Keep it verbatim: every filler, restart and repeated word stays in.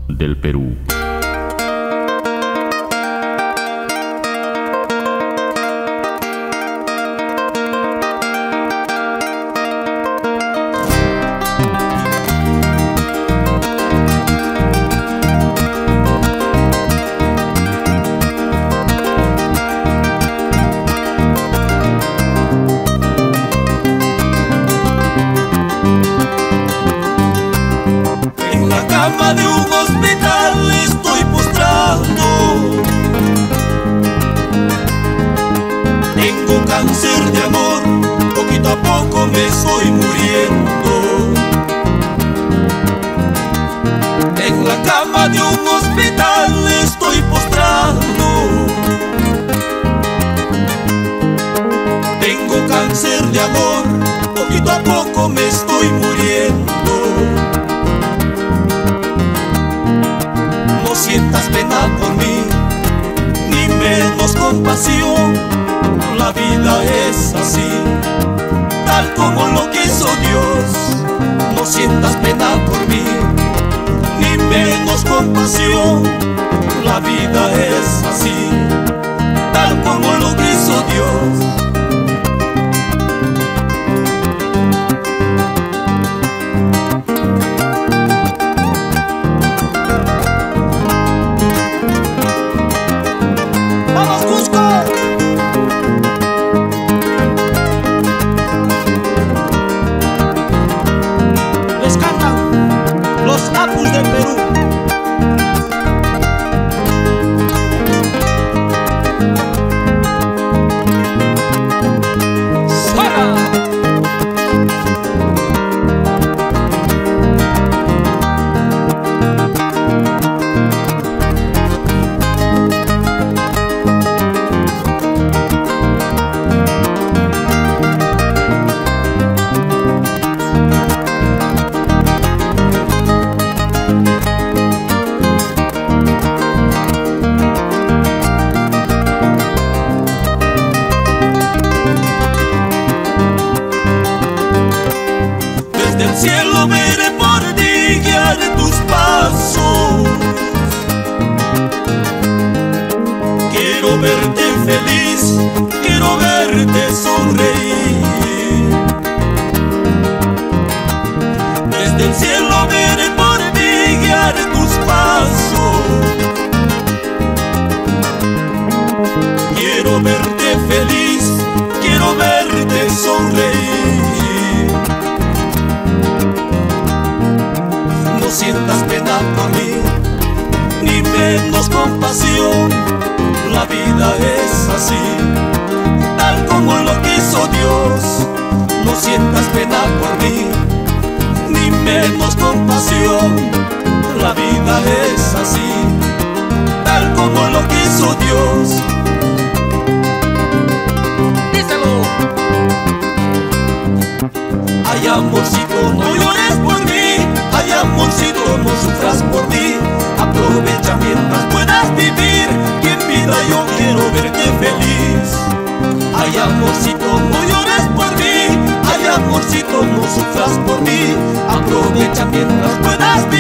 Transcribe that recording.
del Perú. En la cama de un hospital estoy postrado. Tengo cáncer de amor, poquito a poco me estoy muriendo. En la cama de un hospital estoy postrado. Tengo cáncer de amor, poquito a poco me estoy muriendo. No sientas pena por mí, ni menos compasión. La vida es así, tal como lo quiso Dios. No sientas pena por mí, ni menos compasión. La vida es así, tal como lo quiso Dios. Desde el cielo veré por ti, guiaré tus pasos. Quiero verte feliz, quiero verte sonreír. Desde el cielo veré por ti, guiaré tus pasos. Quiero verte feliz, quiero verte sonreír. No sientas pena por mí, ni menos compasión. La vida es así, tal como lo quiso Dios. No sientas pena por mí, ni menos compasión. La vida es así, tal como lo quiso Dios. Díselo. Ay, amorcito, no llores por mí. Ay, amorcito, no sufras por mí. Aprovecha mientras puedas vivir, que en vida yo quiero verte feliz. Ay, amorcito, no llores por mí. Ay, amorcito, no sufras por mí. Aprovecha mientras puedas vivir.